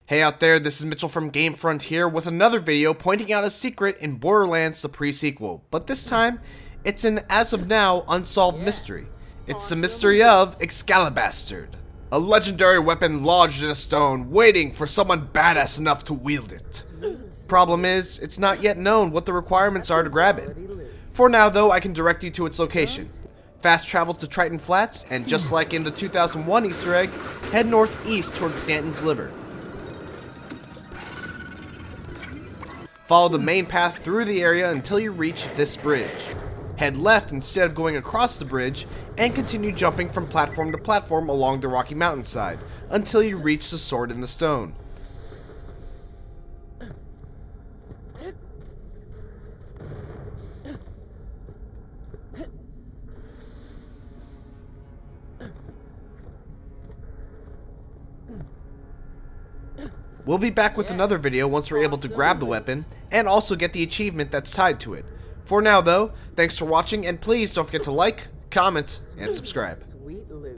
Hey out there, this is Mitchell from GameFront here with another video pointing out a secret in Borderlands the Presequel, but this time, it's an as of now unsolved mystery. It's the mystery of Excalibastard, a legendary weapon lodged in a stone waiting for someone badass enough to wield it. Problem is, it's not yet known what the requirements are to grab it. For now though, I can direct you to its location. Fast travel to Triton Flats, and just like in the 2001 Easter egg, head northeast towards Stanton's liver. Follow the main path through the area until you reach this bridge. Head left instead of going across the bridge, and continue jumping from platform to platform along the rocky mountainside until you reach the sword in the stone. We'll be back with another video once we're able to grab the weapon, and also get the achievement that's tied to it. For now though, thanks for watching, and please don't forget to like, comment, and subscribe.